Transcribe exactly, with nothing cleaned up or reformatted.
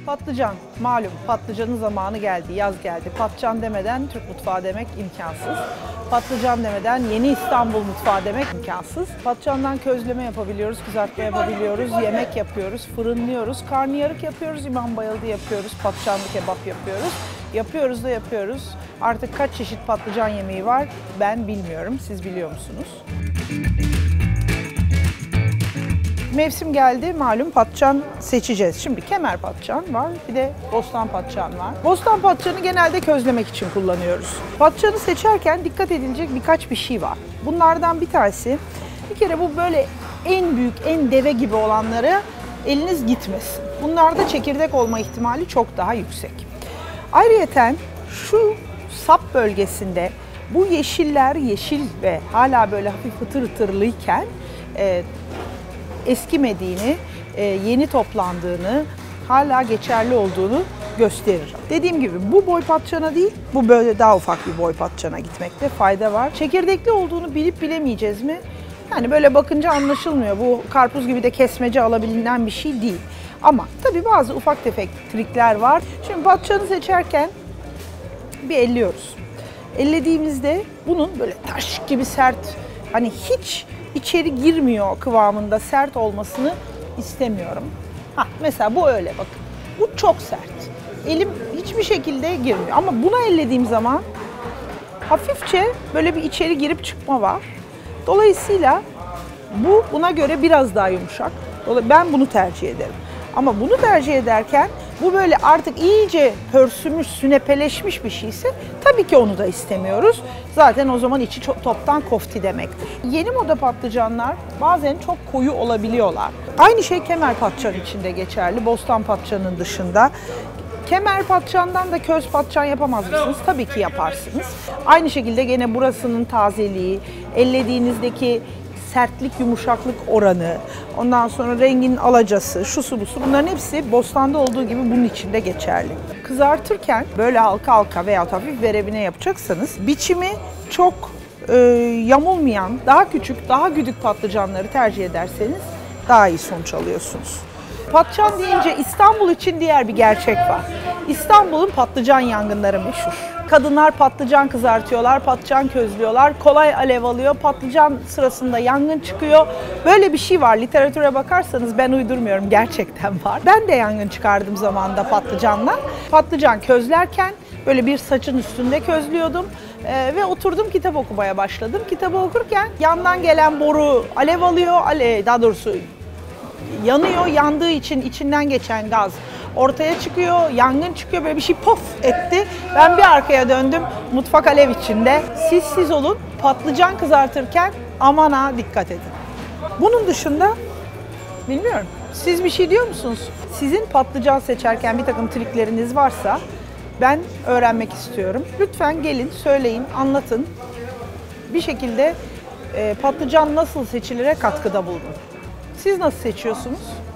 Patlıcan, malum patlıcanın zamanı geldi, yaz geldi. Patlıcan demeden Türk mutfağı demek imkansız. Patlıcan demeden yeni İstanbul mutfağı demek imkansız. Patlıcandan közleme yapabiliyoruz, kızartma yapabiliyoruz, yemek yapıyoruz, fırınlıyoruz, karnıyarık yapıyoruz, imam bayıldı yapıyoruz, patlıcanlı kebap yapıyoruz. Yapıyoruz da yapıyoruz. Artık kaç çeşit patlıcan yemeği var ben bilmiyorum, siz biliyor musunuz? Mevsim geldi, malum patlıcan seçeceğiz. Şimdi kemer patlıcan var, bir de bostan patlıcan var. Bostan patlıcanı genelde közlemek için kullanıyoruz. Patlıcanı seçerken dikkat edilecek birkaç bir şey var. Bunlardan bir tanesi, bir kere bu böyle en büyük, en deve gibi olanları eliniz gitmesin. Bunlarda çekirdek olma ihtimali çok daha yüksek. Ayrıyeten şu sap bölgesinde bu yeşiller yeşil ve hala böyle hafif hıtır hıtırlıyken e, eskimediğini, yeni toplandığını, hala geçerli olduğunu gösterir. Dediğim gibi bu boy patlıcana değil, bu böyle daha ufak bir boy patlıcana gitmekte fayda var. Çekirdekli olduğunu bilip bilemeyeceğiz mi? Yani böyle bakınca anlaşılmıyor. Bu karpuz gibi de kesmece alabilinen bir şey değil. Ama tabii bazı ufak tefek trikler var. Şimdi patlıcanı seçerken bir elliyoruz. Ellediğimizde bunun böyle taş gibi sert, hani hiç içeri girmiyor kıvamında sert olmasını istemiyorum. Hah, mesela bu öyle bakın. Bu çok sert. Elim hiçbir şekilde girmiyor. Ama buna ellediğim zaman hafifçe böyle bir içeri girip çıkma var. Dolayısıyla bu buna göre biraz daha yumuşak. Ben bunu tercih ederim. Ama bunu tercih ederken bu böyle artık iyice pörsümüş, sünepeleşmiş bir şeyse tabii ki onu da istemiyoruz. Zaten o zaman içi çok, toptan kofti demektir. Yeni moda patlıcanlar bazen çok koyu olabiliyorlar. Aynı şey kemer patlıcan için de geçerli, bostan patlıcanın dışında. Kemer patlıcandan da köz patlıcan yapamaz mısınız? Tabii ki yaparsınız. Aynı şekilde gene burasının tazeliği, ellediğinizdeki sertlik, yumuşaklık oranı, ondan sonra rengin alacası, şusu busu, bunların hepsi bostanda olduğu gibi bunun için de geçerli. Kızartırken böyle halka halka veya hafif verebine yapacaksanız biçimi çok e, yamulmayan, daha küçük, daha güdük patlıcanları tercih ederseniz daha iyi sonuç alıyorsunuz. Patlıcan deyince İstanbul için diğer bir gerçek var. İstanbul'un patlıcan yangınları meşhur. Kadınlar patlıcan kızartıyorlar, patlıcan közlüyorlar, kolay alev alıyor, patlıcan sırasında yangın çıkıyor. Böyle bir şey var. Literatüre bakarsanız ben uydurmuyorum, gerçekten var. Ben de yangın çıkardım zamanında patlıcanla. Patlıcan közlerken böyle bir saçın üstünde közlüyordum ee, ve oturdum kitap okumaya başladım. Kitabı okurken yandan gelen boru alev alıyor, ale, daha doğrusu yanıyor, yandığı için içinden geçen gaz ortaya çıkıyor, yangın çıkıyor, böyle bir şey pof etti. Ben bir arkaya döndüm, mutfak alev içinde. Siz siz olun, patlıcan kızartırken aman ha dikkat edin. Bunun dışında bilmiyorum, siz bir şey diyor musunuz? Sizin patlıcan seçerken bir takım trikleriniz varsa ben öğrenmek istiyorum. Lütfen gelin, söyleyin, anlatın. Bir şekilde e, patlıcan nasıl seçilire katkıda bulunun. Siz nasıl seçiyorsunuz?